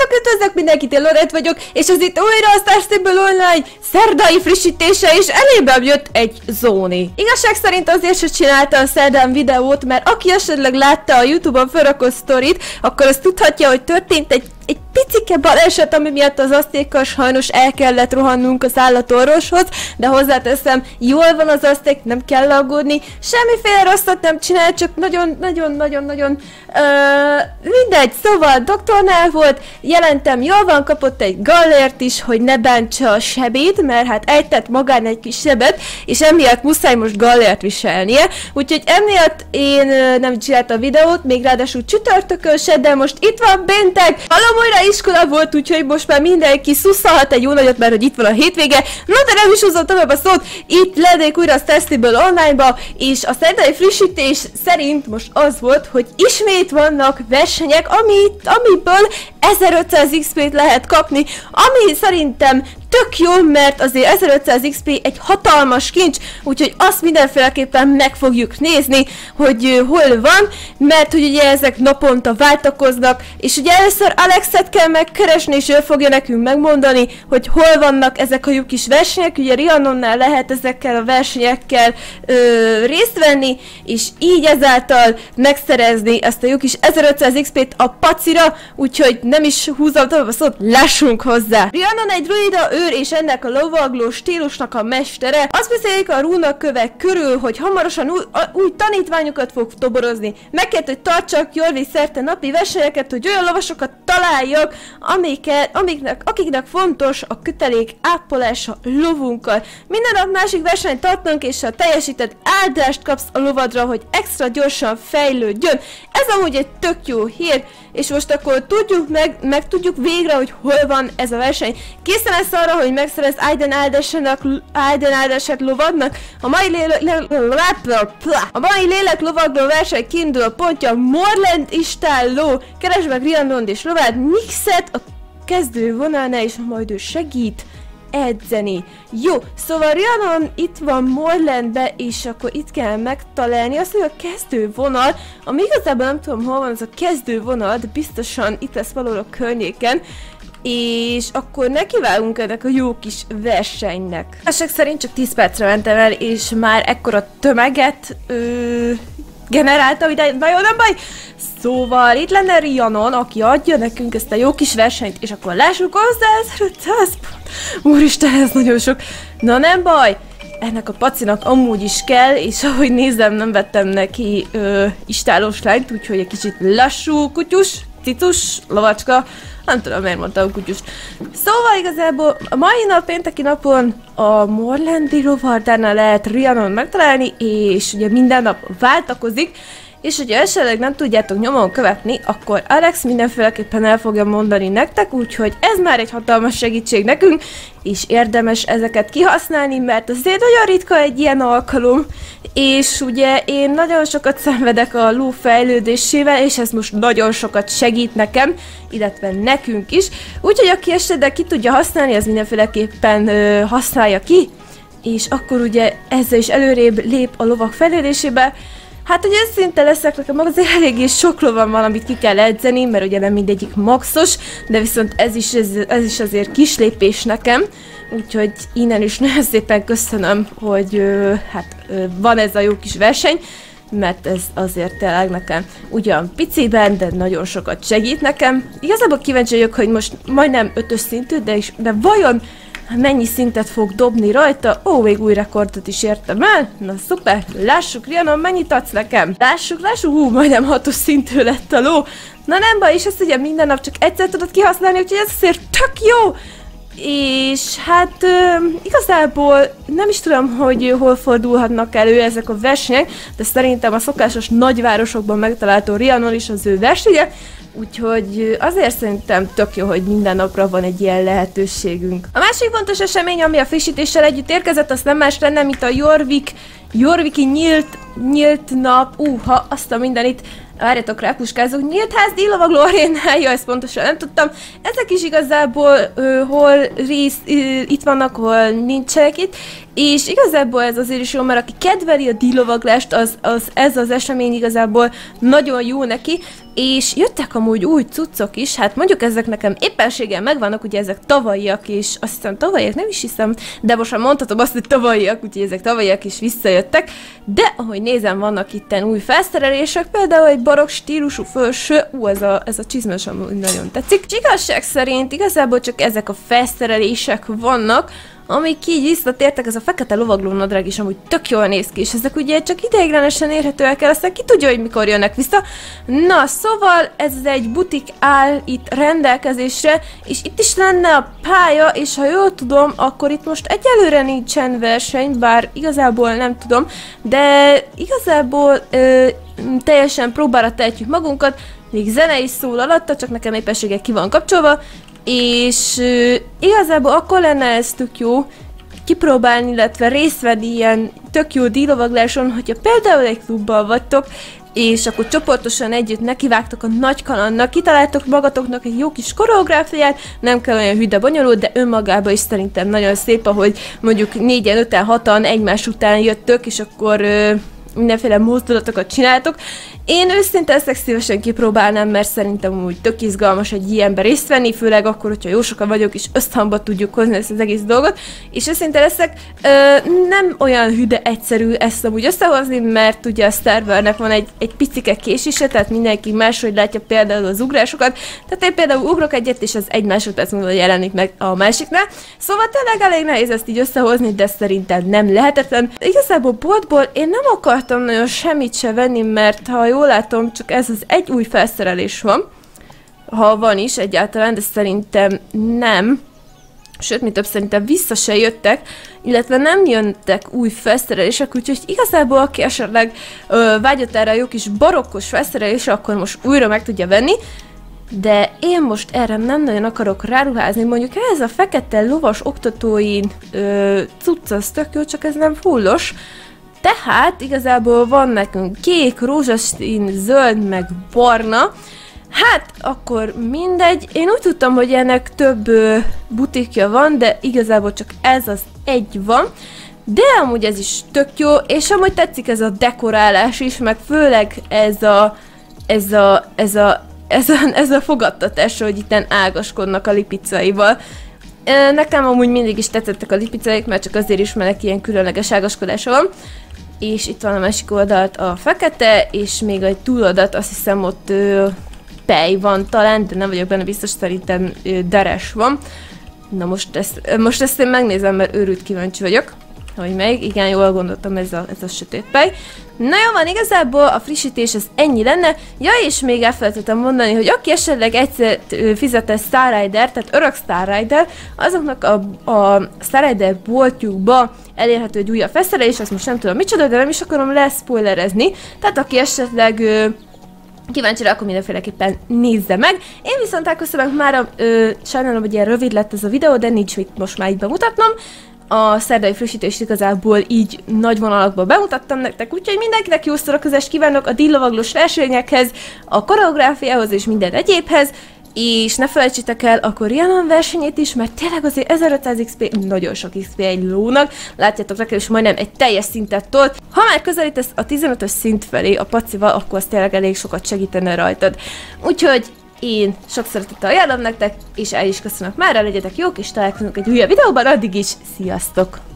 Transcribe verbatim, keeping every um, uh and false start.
Sziasztok, üdvözlök mindenkit, én Lorett vagyok, és az itt újra a Star Stable Online szerdai frissítése, és elébem jött egy zóni. Igazság szerint azért se csinálta a szerdán videót, mert aki esetleg látta a YouTube-on felrakott sztorit, akkor azt tudhatja, hogy történt egy egy picike baleset, ami miatt az asztékkal sajnos el kellett rohannunk az állatorvoshoz, de hozzáteszem, jól van az aszték, nem kell aggódni, semmiféle rosszat nem csinál, csak nagyon-nagyon-nagyon-nagyon uh, mindegy, szóval doktornál volt, jelentem, jól van, kapott egy gallért is, hogy ne bántsa a sebét, mert hát ejtett magán egy kis sebet, és emiatt muszáj most gallért viselnie, úgyhogy emiatt én uh, nem csináltam a videót, még ráadásul csütörtökön se, de most itt van péntek, hallom, újra iskola volt, úgyhogy most már mindenki szusszalhat egy jó nagyot, mert hogy itt van a hétvége. Na de nem is húzom tovább a szót, itt lennék újra a Star Stable Online-ba, és a szerdai frissítés szerint most az volt, hogy ismét vannak versenyek, amit, amiből ezerötszáz iksz pét lehet kapni, ami szerintem tök jó, mert azért ezerötszáz iksz pé egy hatalmas kincs, úgyhogy azt mindenféleképpen meg fogjuk nézni, hogy uh, hol van, mert hogy ugye ezek naponta váltakoznak, és ugye először Alexet kell megkeresni, és ő fogja nekünk megmondani, hogy hol vannak ezek a jó kis versenyek, ugye Rhiannonnál lehet ezekkel a versenyekkel ö, részt venni, és így ezáltal megszerezni ezt a jó kis ezerötszáz iksz pét a pacira, úgyhogy nem is húzom tovább a szót, lássunk hozzá! Rhiannon egy druida őr, és ennek a lovagló stílusnak a mestere. Azt beszélik a rúnakövek körül, hogy hamarosan új, a, új tanítványokat fog toborozni. Megkért, hogy tartsak jól szerte napi versenyeket, hogy olyan lovasokat találjak, amiket, amiknek, akiknek fontos a kötelék ápolása lovunkkal. Minden nap másik versenyt tartunk, és ha teljesített áldást kapsz a lovadra, hogy extra gyorsan fejlődjön. Ez amúgy egy tök jó hír, és most akkor tudjuk meg, meg tudjuk végre, hogy hol van ez a verseny. Készen lesz arra, hogy megszerez Aiden áldáset lovadnak. A mai lélek, a mai lélek lovagló verseny kiinduló pontja Morland istálló. Keresd meg Rhiannont és lovád Nixet a kezdő vonalnál, és majd ő segít edzeni. Jó, szóval Rhiannon itt van Morlandbe, és akkor itt kell megtalálni azt, hogy a kezdő vonal, ami igazából nem tudom, hol van az a kezdő vonal, de biztosan itt lesz valahol a környéken, és akkor nekivágunk ennek a jó kis versenynek. Esek szerint csak tíz percre mentem el, és már ekkora tömeget ö, generáltam ide, na jó, nem baj! Szóval itt lenne Rhiannon, aki adja nekünk ezt a jó kis versenyt, és akkor lássuk hozzá ezerötszáz pont. Úristen, ez nagyon sok. Na nem baj, ennek a pacinak amúgy is kell, és ahogy nézem, nem vettem neki ö, istálós lányt, úgyhogy egy kicsit lassú kutyus, cicus, lovacska. Nem tudom, miért mondtam kutyust. Szóval igazából a mai nap, pénteki napon a Morlandi rovardánál lehet Rhiannon megtalálni, és ugye minden nap váltakozik, és hogyha esetleg nem tudjátok nyomon követni, akkor Alex mindenféleképpen el fogja mondani nektek, úgyhogy ez már egy hatalmas segítség nekünk, és érdemes ezeket kihasználni, mert azért nagyon ritka egy ilyen alkalom, és ugye én nagyon sokat szenvedek a ló fejlődésével, és ez most nagyon sokat segít nekem, illetve nekünk is, úgyhogy aki esetleg ki tudja használni, az mindenféleképpen ö, használja ki, és akkor ugye ezzel is előrébb lép a lovak fejlődésébe. Hát, hogy őszinte leszek, nekem azért eléggé sok lovam van, amit ki kell edzeni, mert ugye nem mindegyik maxos, de viszont ez is, ez, ez is azért kis lépés nekem, úgyhogy innen is nagyon szépen köszönöm, hogy ö, hát ö, van ez a jó kis verseny, mert ez azért tényleg nekem ugyan piciben, de nagyon sokat segít nekem. Igazából kíváncsi vagyok, hogy most majdnem ötös szintű, de, is, de vajon mennyi szintet fog dobni rajta? Ó, még új rekordot is értem el. Na szuper, lássuk, Rhiannon, mennyit adsz nekem? Lássuk, lássuk, hú, majdnem hatos szintű lett a ló. Na nem baj, és ezt ugye minden nap csak egyszer tudod kihasználni, úgyhogy ez azért tök jó. És hát ö, igazából nem is tudom, hogy hol fordulhatnak elő ezek a versenyek, de szerintem a szokásos nagyvárosokban megtalálható Rhiannon is az ő versenye, úgyhogy azért szerintem tök jó, hogy minden napra van egy ilyen lehetőségünk. A másik fontos esemény, ami a frissítéssel együtt érkezett, az nem más lenne, mint a Jorvik, Jorviki nyílt, nyílt nap, úha, azt a mindenit. Várjatok rá, puskázok, nyílt ház díjlovagló arénája, ezt pontosan nem tudtam. Ezek is igazából ö, hol rész, ö, itt vannak, hol nincsenek itt. És igazából ez azért is jó, mert aki kedveli a díjlovaglást, az, az, ez az esemény igazából nagyon jó neki. és jöttek amúgy új cuccok is, hát mondjuk ezek nekem éppenséggel megvannak, ugye ezek tavalyiak is, azt hiszem tavalyiak, nem is hiszem, de most már mondhatom azt, hogy tavalyiak, úgyhogy ezek tavalyiak is visszajöttek, de ahogy nézem, vannak itten új felszerelések, például egy barokk stílusú felső, ú, ez a, ez a csizmes amúgy nagyon tetszik. És igazság szerint igazából csak ezek a felszerelések vannak, amik így visszatértek, ez a fekete lovagló nadrág is amúgy tök jól néz ki, és ezek ugye csak ideiglenesen érhetőek el, aztán ki tudja, hogy mikor jönnek vissza. Na, szóval ez egy butik áll itt rendelkezésre, és itt is lenne a pálya, és ha jól tudom, akkor itt most egyelőre nincsen verseny, bár igazából nem tudom, de igazából ö, teljesen próbára tehetjük magunkat, még zene is szól alatta, csak nekem éppenséggel ki van kapcsolva, és uh, igazából akkor lenne ez tök jó kipróbálni, illetve részt venni ilyen tök jó díjlovagláson, hogyha például egy klubban vagytok, és akkor csoportosan együtt nekivágtok a nagy kalandnak, kitaláltok magatoknak egy jó kis koreográfiát, nem kell olyan hűde bonyolult, de önmagában is szerintem nagyon szép, ahogy mondjuk négyen, öten, hatan egymás után jöttök, és akkor uh, mindenféle mozdulatokat csináltok. Én őszintén ezt szívesen kipróbálnám, mert szerintem úgy tök izgalmas egy ilyenbe részt venni, főleg akkor, hogyha jó sokan vagyok, és összhangba tudjuk hozni ezt az egész dolgot. És őszintén leszek, ö, nem olyan hüde egyszerű ezt amúgy összehozni, mert ugye a Starvernek van egy, egy picike késése, tehát mindenki máshogy látja például az ugrásokat. Tehát én például ugrok egyet, és az egy másodperc múlva jelenik meg a másiknál. Szóval tényleg elég nehéz ezt így összehozni, de szerintem nem lehetetlen. Igazából boltból én nem akartam nagyon semmit se venni, mert ha jól látom, csak ez az egy új felszerelés van. Ha van is egyáltalán, de szerintem nem. Sőt, mi több, szerintem vissza se jöttek, illetve nem jöntek új felszerelések, úgyhogy igazából aki esetleg ö, vágyott erre a jó kis barokkos felszerelésre, akkor most újra meg tudja venni. De én most erre nem nagyon akarok ráruházni, mondjuk ez a fekete lovas oktatói ö, cucc, az tök jó, csak ez nem fullos. Tehát igazából van nekünk kék, rózsaszín, zöld, meg barna. Hát, akkor mindegy. Én úgy tudtam, hogy ennek több ö, butikja van, de igazából csak ez az egy van. De amúgy ez is tök jó, és amúgy tetszik ez a dekorálás is, meg főleg ez a, ez a, ez a, ez a, ez a fogadtatás, hogy itten ágaskodnak a lipicaival. Nekem amúgy mindig is tetszettek a lipicaik, mert csak azért is, mert ilyen különleges ágaskodása van. És itt van a másik oldalt a fekete, és még egy túloldalt, azt hiszem ott ö, pej van talán, de nem vagyok benne biztos, szerintem ö, deres van. Na most ezt, most ezt én megnézem, mert őrült kíváncsi vagyok, hogy meg, igen, jól gondoltam, ez a, ez a sötét pej. Na jó van, igazából a frissítés az ennyi lenne. Ja, és még elfelejtettem mondani, hogy aki esetleg egyszer fizet Star Rider, tehát örök Star Rider, azoknak a, a Star Rider boltjukba elérhető egy újabb felszerelés, azt most nem tudom micsoda, de nem is akarom leszpoilerezni. Tehát aki esetleg ö, kíváncsi rá, akkor mindenféleképpen nézze meg. Én viszont elköszönök már, ö, sajnálom, hogy ilyen rövid lett ez a videó, de nincs mit most már így bemutatnom. A szerdai frissítést igazából így nagy vonalakban bemutattam nektek, úgyhogy mindenkinek jó szórakozást kívánok a díjlovaglós versenyekhez, a koreográfiához és minden egyébhez, és ne felejtsétek el a Koreanon versenyét is, mert tényleg azért ezerötszáz iksz pé, nagyon sok iksz pé egy lónak, látjátok nekem is majdnem egy teljes szintet tolt. Ha már közelítesz a tizenötös szint felé a pacival, akkor az tényleg elég sokat segítene rajtad. Úgyhogy én sok szeretettel ajánlom nektek, és el is köszönök már, legyetek jók, és találkozunk egy újabb videóban, addig is, sziasztok!